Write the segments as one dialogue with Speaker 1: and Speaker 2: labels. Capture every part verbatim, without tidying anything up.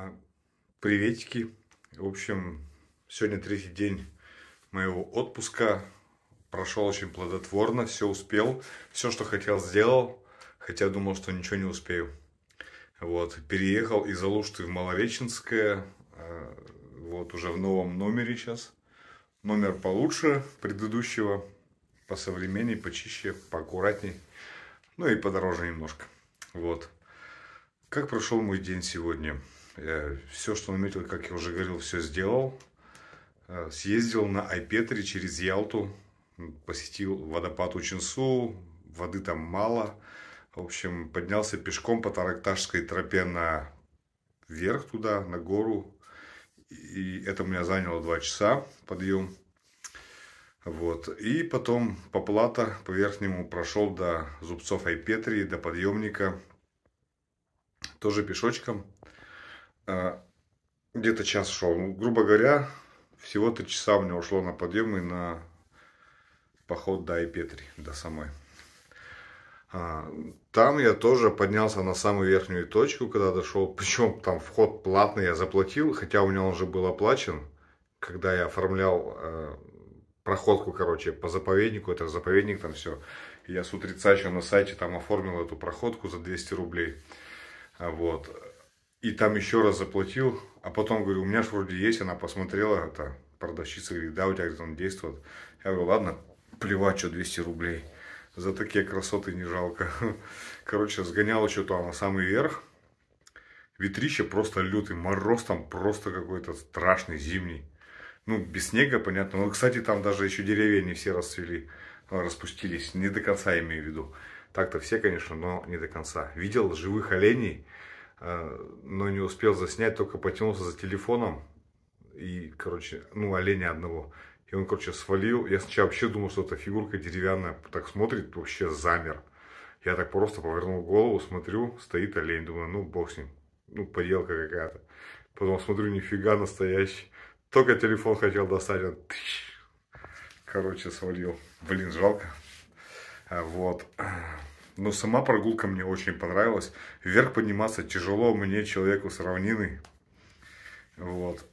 Speaker 1: Приветики. В общем, сегодня третий день моего отпуска. Прошел очень плодотворно, все успел. Все, что хотел, сделал. Хотя думал, что ничего не успею. Вот. Переехал из Алушты в Малореченское. Вот уже в новом номере сейчас. Номер получше предыдущего. Посовременней, почище, поаккуратней. Ну и подороже немножко. Вот. Как прошел мой день сегодня? Я все, что наметил, как я уже говорил, все сделал. Съездил на Айпетри через Ялту. Посетил водопад Учинсу. Воды там мало. В общем, поднялся пешком по Таракташской тропе наверх туда, на гору. И это у меня заняло два часа подъем. Вот. И потом по Плата, по верхнему, прошел до зубцов Айпетри, до подъемника. Тоже пешочком. Где-то час шел. Ну, грубо говоря, всего три часа у меня ушло на подъем и на поход до Айпетри, до самой. Там я тоже поднялся на самую верхнюю точку, когда дошел. Причем там вход платный, я заплатил, хотя у меня он уже был оплачен, когда я оформлял э, проходку, короче, по заповеднику. Это заповедник там все. Я с утреца еще на сайте там оформил эту проходку за двести рублей. Вот. И там еще раз заплатил. А потом говорю, у меня же вроде есть. Она посмотрела, это продавщица говорит, да, у тебя где-то он действует. Я говорю, ладно, плевать, что двести рублей. За такие красоты не жалко. Короче, сгонял что-то на самый верх. Ветрище просто лютый. Мороз там просто какой-то страшный, зимний. Ну, без снега, понятно. Но, кстати, там даже еще деревья не все расцвели. Распустились. Не до конца, имею в виду. Так-то все, конечно, но не до конца. Видел живых оленей, но не успел заснять. Только потянулся за телефоном. И, короче, ну, оленя одного. И он, короче, свалил. Я сначала вообще думал, что это фигурка деревянная. Так смотрит, вообще замер. Я так просто повернул голову, смотрю, стоит олень. Думаю, ну, бог с ним. Ну, поделка какая-то. Потом смотрю, нифига настоящий. Только телефон хотел достать. Он... Короче, свалил. Блин, жалко. Вот. Но сама прогулка мне очень понравилась. Вверх подниматься тяжело мне, человеку с равнины. Вот.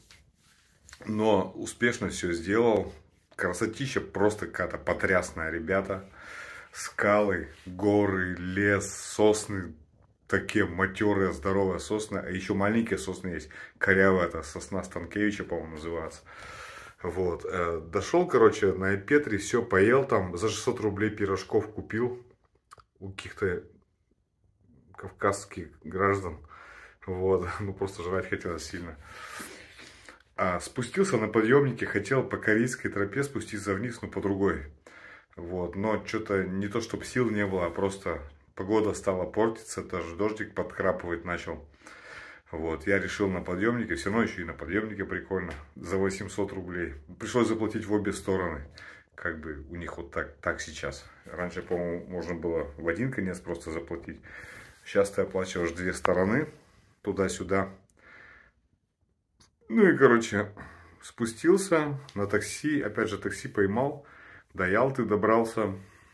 Speaker 1: Но успешно все сделал. Красотища просто какая-то потрясная, ребята. Скалы, горы, лес, сосны. Такие матерые, здоровые сосны. А еще маленькие сосны есть. Корявая, это сосна Станкевича, по-моему, называется. Вот. Дошел, короче, на Айпетри, все, поел там. За шестьсот рублей пирожков купил. У каких-то кавказских граждан. Вот. Ну, просто жрать хотелось сильно. А спустился на подъемнике, хотел по корейской тропе спуститься вниз, но по другой. Вот, но что-то не то, чтобы сил не было, а просто погода стала портиться, даже дождик подкрапывать начал. Вот, я решил на подъемнике, все равно еще и на подъемнике прикольно, за восемьсот рублей. Пришлось заплатить в обе стороны, как бы у них вот так, так сейчас. Раньше, по-моему, можно было в один конец просто заплатить. Сейчас ты оплачиваешь две стороны, туда-сюда. Ну и, короче, спустился на такси, опять же такси поймал, до Ялты добрался,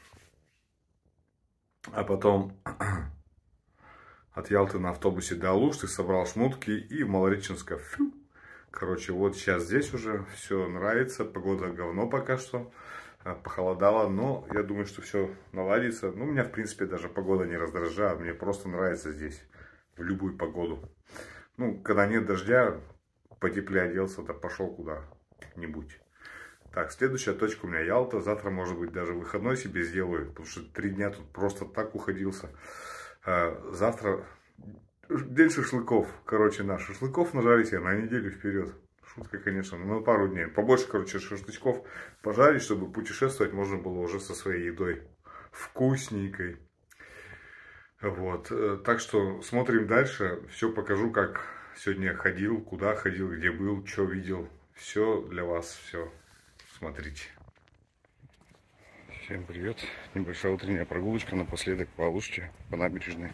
Speaker 1: а потом от Ялты на автобусе до Алушты собрал шмотки и в Малореченск. Фу. Короче, вот сейчас здесь уже все нравится, погода говно пока что, похолодало, но я думаю, что все наладится. Ну, меня, в принципе, даже погода не раздражает, мне просто нравится здесь, в любую погоду. Ну, когда нет дождя, потеплее оделся, да пошел куда-нибудь. Так, следующая точка у меня Ялта. Завтра, может быть, даже выходной себе сделаю, потому что три дня тут просто так уходился. Завтра день шашлыков. Короче, на шашлыков нажарить я на неделю вперед. Шутка, конечно, но на пару дней. Побольше, короче, шашлычков пожарить, чтобы путешествовать можно было уже со своей едой. Вкусненькой. Вот. Так что смотрим дальше. Все покажу, как сегодня ходил, куда ходил, где был, что видел. Все для вас, все. Смотрите. Всем привет. Небольшая утренняя прогулочка напоследок по Алуште, по набережной.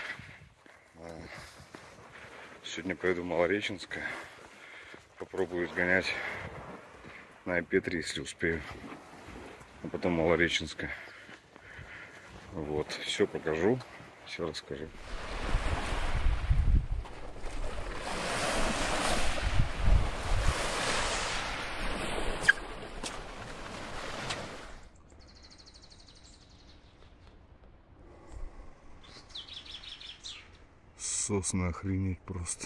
Speaker 1: Сегодня поеду в Малореченское. Попробую сгонять на Айпетри, если успею. А потом Малореченское. Вот. Все покажу, все расскажу. сосны, охренеть просто.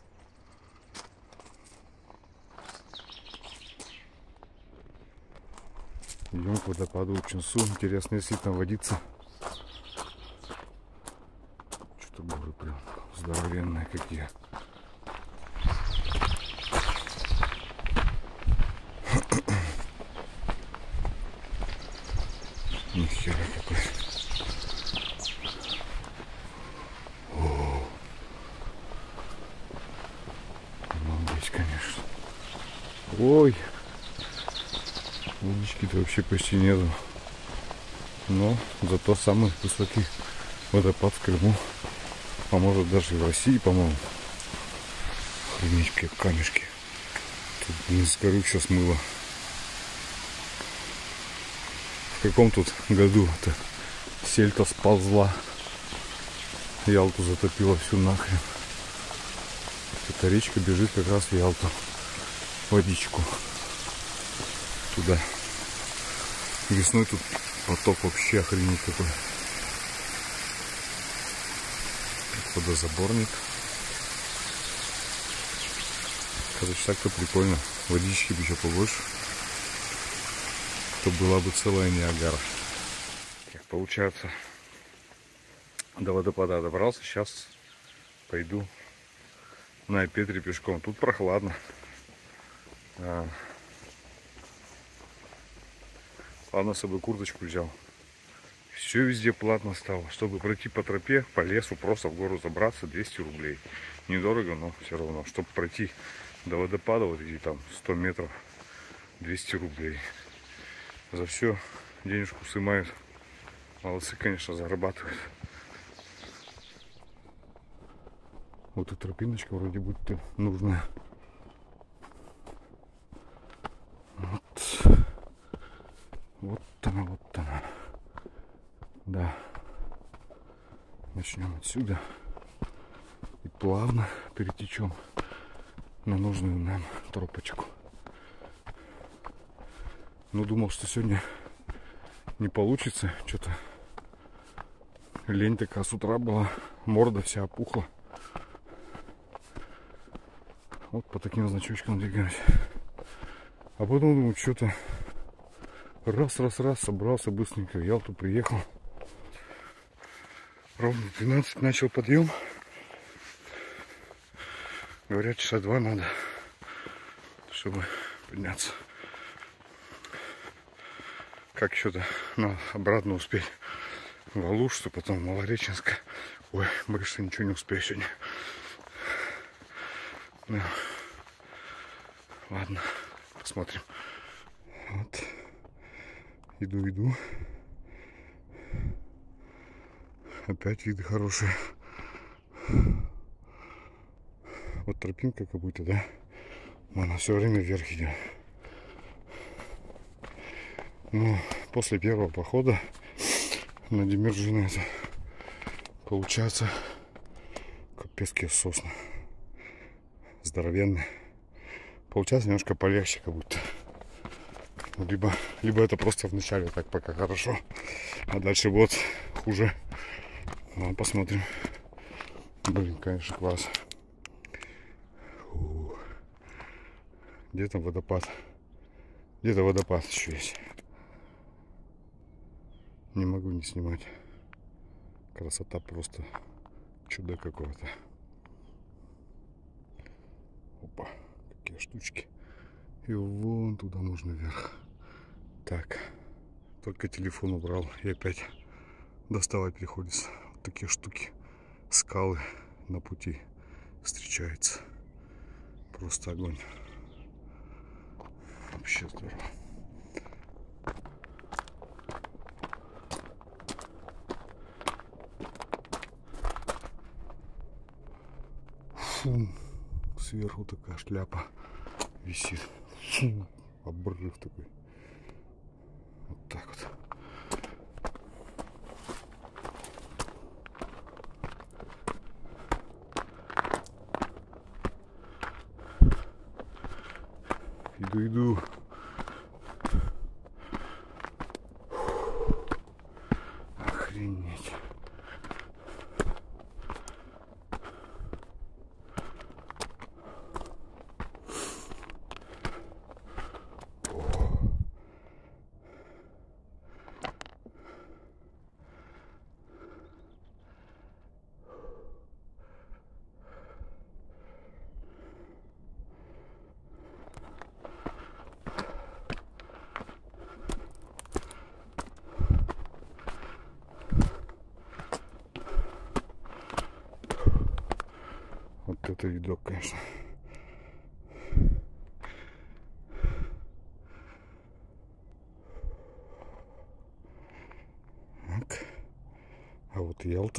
Speaker 1: Идем к водопаду Учинсу. Интересно, если там водиться. Что-то горы прям здоровенные какие. Нихера какой. О, здесь, конечно. Ой, водички-то вообще почти нету. Но зато самый высокий водопад в Крыму. А может даже и в России, по-моему. Охренеть, как камешки. Тут вниз горы все смыло. В каком тут году-то сель-то сползла? Ялту затопила всю нахрен. Эта речка бежит как раз в Ялту. Водичку. Туда. Весной тут поток вообще охренеть какой. Водозаборник. Короче, так-то прикольно. Водички бы еще побольше. То была бы целая Ниагара. Как получается, до водопада добрался. Сейчас пойду на Петре пешком. Тут прохладно. А... Ладно, с собой курточку взял. Все везде платно стало. Чтобы пройти по тропе, по лесу, просто в гору забраться, двести рублей. Недорого, но все равно. Чтобы пройти до водопада, вот эти там сто метров, двести рублей. За все денежку снимают. Молодцы, конечно, зарабатывают. Вот и тропиночка вроде будто нужная. Вот. Вот она, вот она. Да. Начнем отсюда. И плавно перетечем на нужную нам тропочку. Ну, думал, что сегодня не получится. Что-то лень такая с утра была. Морда вся опухла. Вот по таким значочкам двигаемся. А потом думаю, что-то раз-раз-раз собрался быстренько. В Ялту приехал. Ровно в двенадцать начал подъем. Говорят, часа два надо, чтобы подняться. Как еще-то на обратно успеть в Алушты, потом в Малореченск. Ой, больше ничего не успею сегодня. Ну, ладно, посмотрим. Вот. Иду, иду. Опять виды хорошие. Вот тропинка как будто, да? Она все время вверх идет. Ну, после первого похода на Демирджино это получается капецкие сосны. Здоровенные. Получается немножко полегче как будто. Либо, либо это просто в начале так пока хорошо, а дальше вот хуже. Ну, посмотрим. Блин, конечно, класс. Где там водопад? Где-то водопад еще есть. Не могу не снимать. Красота просто. Чудо какое-то. Опа, какие штучки. И вон туда можно вверх. Так, только телефон убрал. И опять доставать приходится. Вот такие штуки. Скалы на пути встречаются. Просто огонь. Вообще здорово. Фу, сверху такая шляпа висит. Фу, обрыв такой. Вот так вот. Иду, иду. Охренеть.
Speaker 2: видок, конечно. Так. А вот Ялта.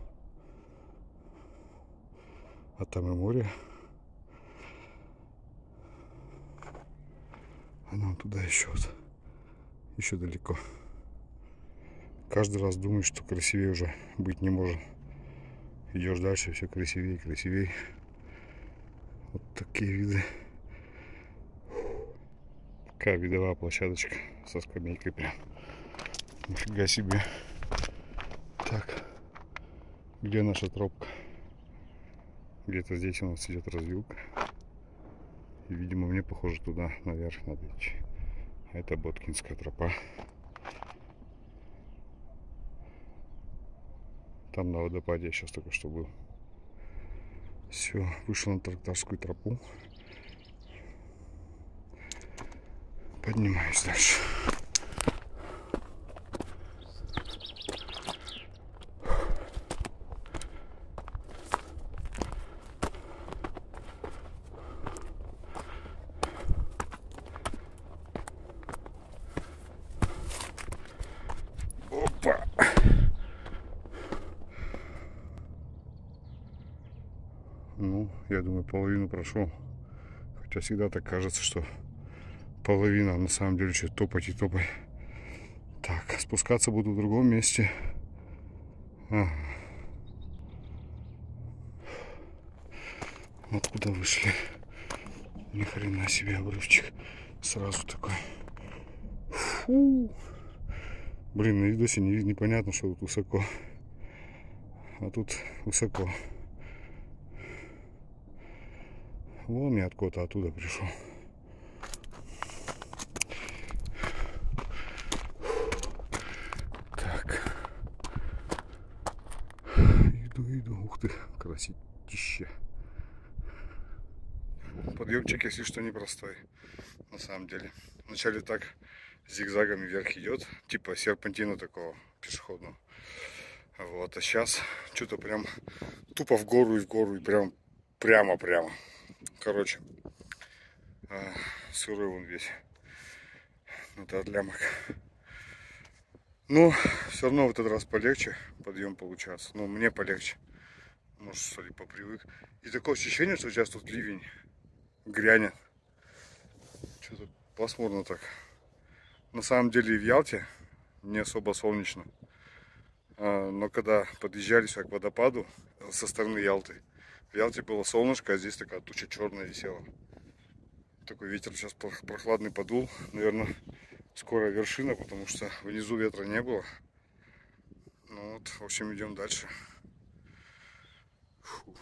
Speaker 2: А там и море. А нам туда еще вот. Еще далеко. Каждый раз думаешь, что красивее уже быть не может. Идешь дальше, все красивее и красивее. Вот такие виды. Такая видовая площадочка со скамейкой прям. Нифига себе. Так. Где наша тропка? Где-то здесь у нас идет развилка. И, видимо, мне похоже туда наверх надо идти. А это Боткинская тропа. Там на водопаде я сейчас только что был. Все, вышел на Трактарскую тропу. Поднимаюсь дальше. Опа! Ну, я думаю, половину прошел. Хотя всегда так кажется, что половина, на самом деле, что топать и топать. Так, спускаться буду в другом месте. Ага. Откуда вышли? Ни хрена себе обрывчик. Сразу такой. Фу. Блин, на видосе не, непонятно, что тут высоко. А тут высоко. Вон я откуда-то оттуда пришел. Так. Иду, иду. Ух ты, красотища. Подъемчик, если что, непростой. На самом деле. Вначале так зигзагами вверх идет. Типа серпантина такого пешеходного. Вот. А сейчас что-то прям тупо в гору и в гору. И прям прямо-прямо. Короче, а, сырой он весь. Это от лямок. Но все равно в этот раз полегче подъем получается. Ну, мне полегче. Может, что ли, попривык. И такое ощущение, что сейчас тут ливень грянет. Что-то пасмурно так. На самом деле в Ялте не особо солнечно. А, но когда подъезжали сюда к водопаду со стороны Ялты, в Ялте было солнышко, а здесь такая туча черная висела. Такой ветер сейчас прохладный подул. Наверное, скоро вершина, потому что внизу ветра не было. Ну вот, в общем, идем дальше. Фу.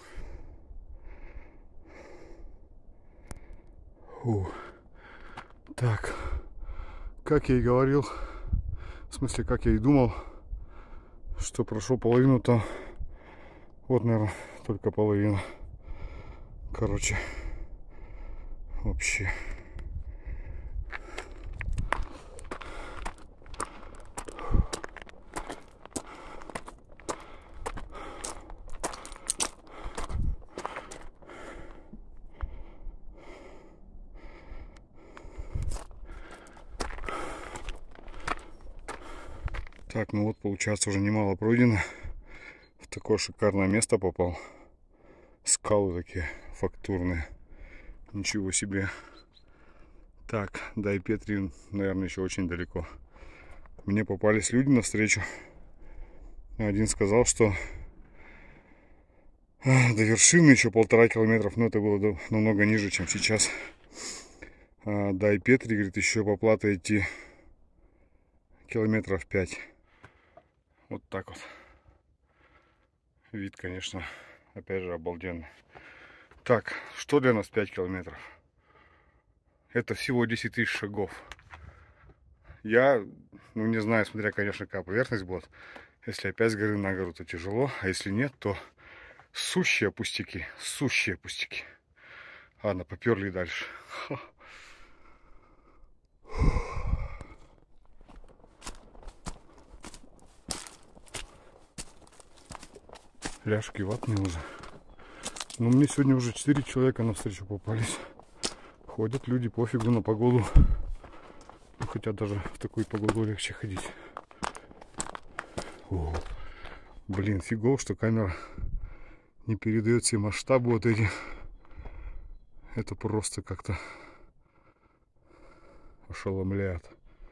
Speaker 2: Фу. Так, как я и говорил, в смысле, как я и думал, что прошел половину-то. Вот, наверное, только половина. Короче, вообще. Так, ну вот, получается, уже немало пройдено. В такое шикарное место попал. Скалы такие фактурные. Ничего себе. Так, до Айпетри, наверное, еще очень далеко. Мне попались люди навстречу. Один сказал, что до вершины еще полтора километров. Но это было намного ниже, чем сейчас. А до Айпетри, говорит, еще по плато идти километров пять. Вот так вот. Вид, конечно, опять же, обалденный. Так, что для нас пять километров? Это всего десять тысяч шагов. Я, ну не знаю, смотря, конечно, какая поверхность будет. Если опять с горы на гору, то тяжело. А если нет, то сущие пустяки. Сущие пустяки. Ладно, поперли дальше. Ляжки ватные уже. Но мне сегодня уже четыре человека навстречу попались. Ходят люди, пофигу на погоду. Ну, хотя даже в такую погоду легче ходить. О, блин, фигово, что камера не передает все масштабы вот эти. Это просто как-то ошеломляет.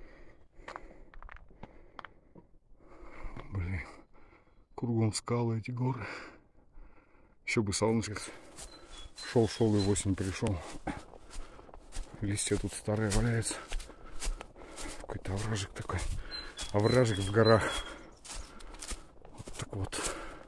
Speaker 2: Блин, кругом скалы, эти горы. Еще бы солнышко. Шел-шел и в осень пришел. Листья тут старые валяются. Какой-то овражек такой. Овражек в горах. Вот так вот.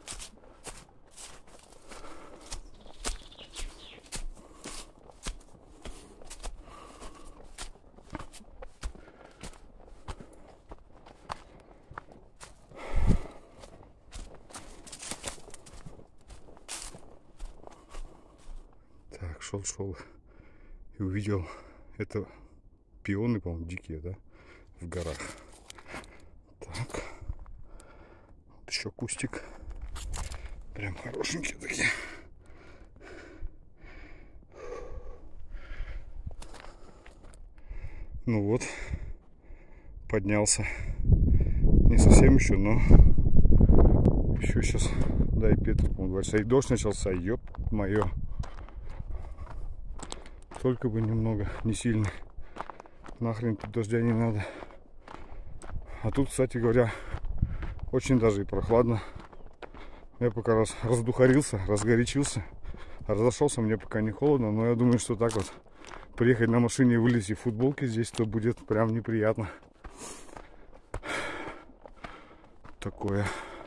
Speaker 2: Так, шел-шел и увидел, это пионы, по-моему, дикие, да, в горах. Так, вот еще кустик, прям хорошенькие такие. Ну вот, поднялся, не совсем еще, но еще сейчас, да, и Петр, по-моему, говорится, и дождь начался, ёп моё. Только бы немного, не сильно. Нахрен тут дождя не надо. А тут, кстати говоря, очень даже и прохладно. Я пока раз раздухарился, разгорячился. Разошелся, мне пока не холодно. Но я думаю, что так вот приехать на машине и вылезти в футболке здесь, то будет прям неприятно. Такое.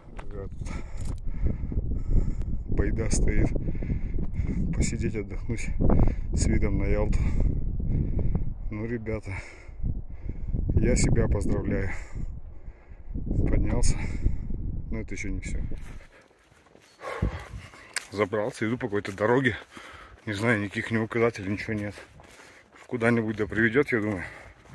Speaker 2: Байда стоит. Посидеть, отдохнуть с видом на Ялту. Ну, ребята, я себя поздравляю. Поднялся, но это еще не все. Забрался, иду по какой-то дороге. Не знаю, никаких ни указателей, ничего нет. Куда-нибудь да приведет, я думаю.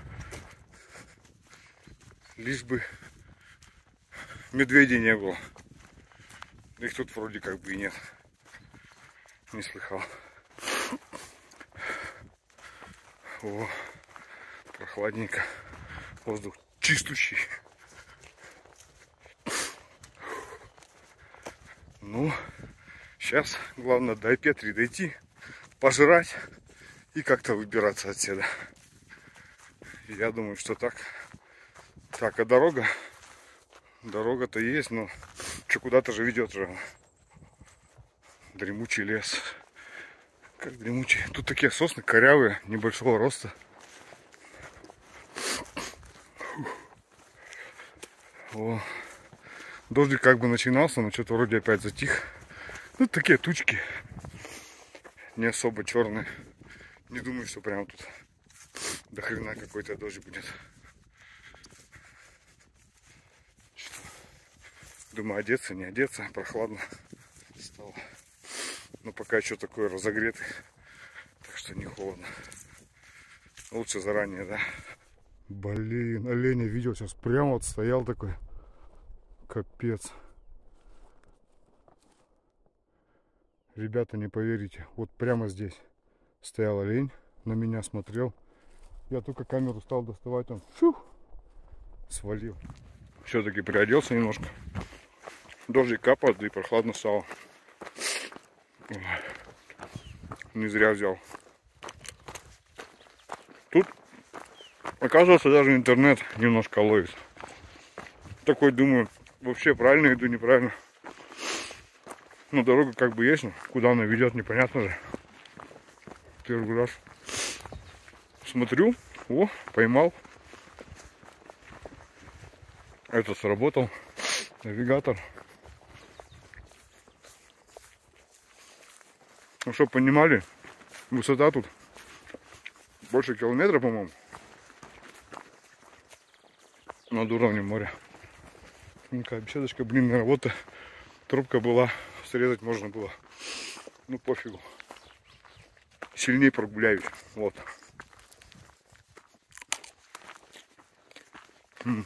Speaker 2: Лишь бы медведей не было. Их тут вроде как бы и нет. Не слыхал. О, прохладненько. Воздух чистущий. Ну, сейчас главное до Петри дойти, пожрать и как-то выбираться отсюда. Я думаю, что так. Так, а дорога? Дорога-то есть, но что, куда-то же ведет же. Дремучий лес. Как дремучий. Тут такие сосны корявые, небольшого роста. О. Дождик как бы начинался, но что-то вроде опять затих. Ну, такие тучки. Не особо черные. Не думаю, что прям тут до хрена какой-то дождь будет. Думаю, одеться, не одеться. Прохладно стало. Но пока еще такой разогретый, так что не холодно. Лучше заранее, да. Блин, оленя видел сейчас, прямо вот стоял такой. Капец. Ребята, не поверите, вот прямо здесь стоял олень, на меня смотрел. Я только камеру стал доставать, он фух, свалил. Все-таки приоделся немножко. Дождик капает, да и прохладно стало. Не зря взял. Тут, оказывается, даже интернет немножко ловит. Такой думаю, вообще правильно иду, неправильно. Ну, дорога как бы есть, но куда она ведет, непонятно же. Первый раз смотрю, о, поймал. Это сработал. Навигатор. Ну, чтобы понимали, высота тут больше километра, по-моему, над уровнем моря. Такая беседочка, блин, работа. Трубка была, срезать можно было. Ну, пофигу. Сильнее прогуляюсь. Вот. М-м.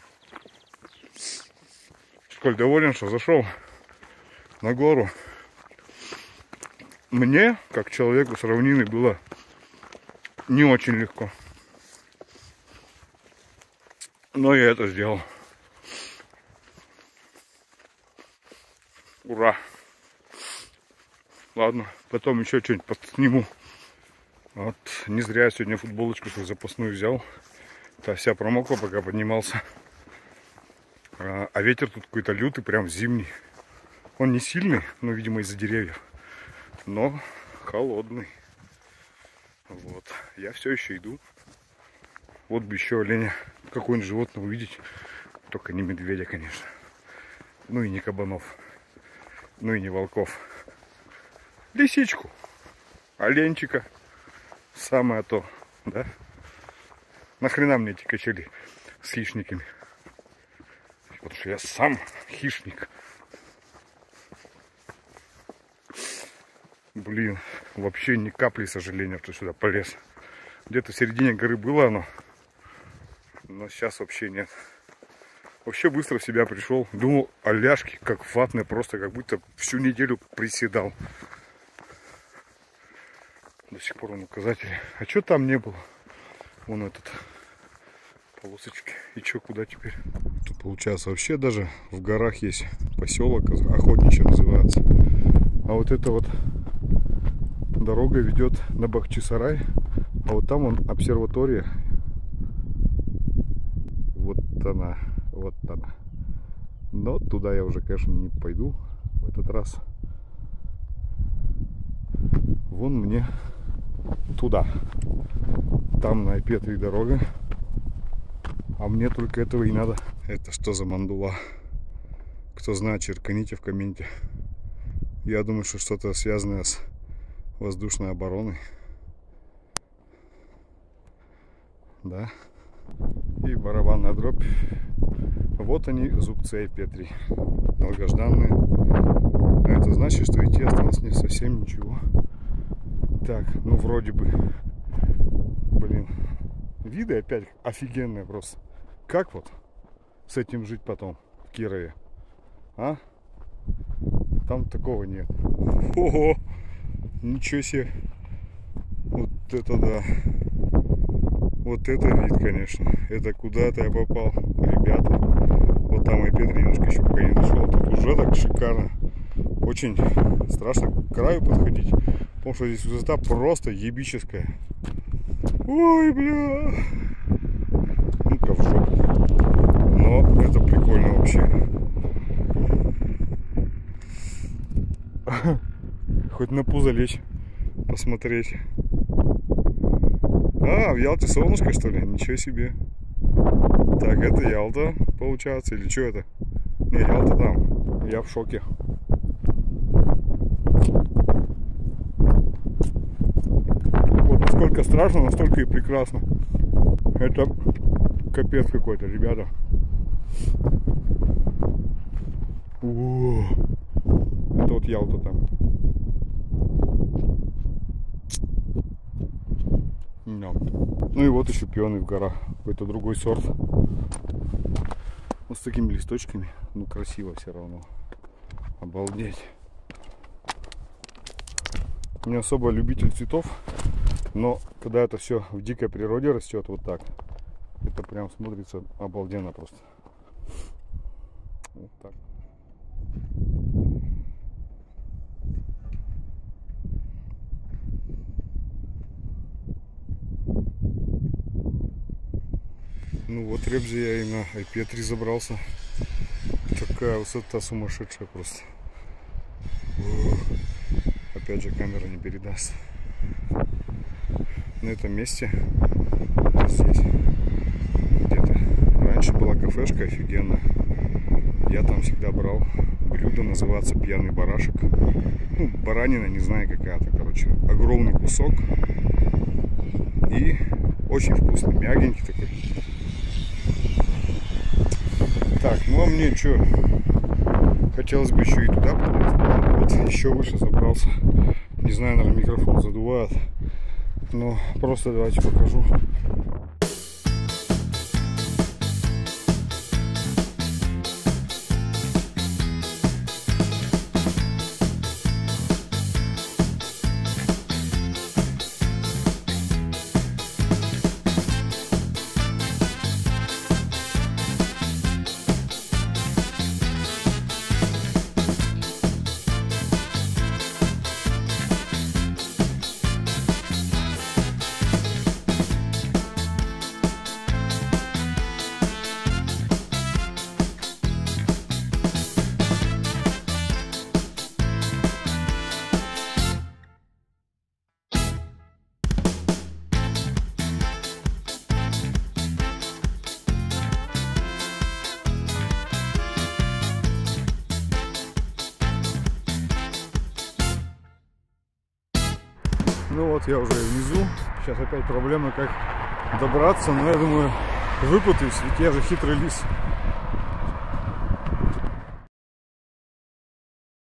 Speaker 2: Сколь доволен, что зашел на гору. мне, как человеку с равнины, было не очень легко. Но я это сделал. Ура! Ладно, потом еще что-нибудь подсниму. Вот, не зря я сегодня футболочку свою запасную взял. Та вся промокла, пока поднимался. А, а ветер тут какой-то лютый, прям зимний. Он не сильный, но, видимо, из-за деревьев. Но холодный. Вот. Я все еще иду. Вот бы еще оленя, какое-нибудь животное увидеть. Только не медведя, конечно. Ну и не кабанов. Ну и не волков. Лисичку. Оленчика. Самое то, да? Нахрена мне эти качели с хищниками? Потому что я сам хищник. Блин, вообще ни капли сожаления, что сюда полез. Где-то в середине горы было оно. Но сейчас вообще нет. Вообще быстро в себя пришел. Думал, оляшки как ватные, просто как будто всю неделю приседал. До сих пор он указатели. А что там не было? Вон этот полосочки. И что, куда теперь? Тут получается вообще даже в горах есть поселок, охотничий называется. А вот эта вот дорога ведет на Бахчисарай. А вот там вон обсерватория. Вот она, вот она. Но туда я уже, конечно, не пойду в этот раз. Вон мне туда. Там на Айпетри дорога. А мне только этого и надо. Это что за мандула? Кто знает, черканите в комменте. Я думаю, что что-то связанное с воздушной обороной. Да. И барабанная дробь. Вот они, зубцы Айпетри. Долгожданные. А это значит, что идти осталось не совсем ничего. Так, ну вроде бы. Блин. Виды опять офигенные просто. Как вот с этим жить потом в Кирове? А? Там такого нет. Ого! Ничего себе. Вот это да. Вот это вид, конечно. Это куда-то я попал. Ребята. Вот там Айпетри немножко еще пока не дошел. Тут уже так шикарно. Очень страшно к краю подходить. Потому что здесь высота просто ебическая. Ой, бля. Ну-ка в жопу. Но это прикольно вообще. Хоть на пузо лечь, посмотреть. А, в Ялте солнышко, что ли? Ничего себе. Так, это Ялта, получается, или что это? Не, Ялта там. Я в шоке. Вот насколько страшно, настолько и прекрасно. Это капец какой-то, ребята. О, это вот Ялта там. No. Ну и вот еще пионы в горах. Какой-то другой сорт. Вот с такими листочками. Ну красиво все равно. Обалдеть. Не особо любитель цветов. Но когда это все в дикой природе растет вот так, это прям смотрится обалденно просто. Вот так. Ну вот Ребзи я и на Айпетри забрался. Такая высота сумасшедшая просто. О, опять же камера не передаст. На этом месте здесь где-то раньше была кафешка офигенная. Я там всегда брал блюдо, называется пьяный барашек. Ну, баранина, не знаю, какая-то, короче. Огромный кусок. И очень вкусный, мягенький такой. Так, ну а мне что? Хотелось бы еще и туда полезть. Вот еще выше забрался. Не знаю, наверное, микрофон задувает. Но просто давайте покажу. Ну вот, я уже внизу. Сейчас опять проблема, как добраться. Но я думаю, выпутаюсь, ведь я же хитрый лис.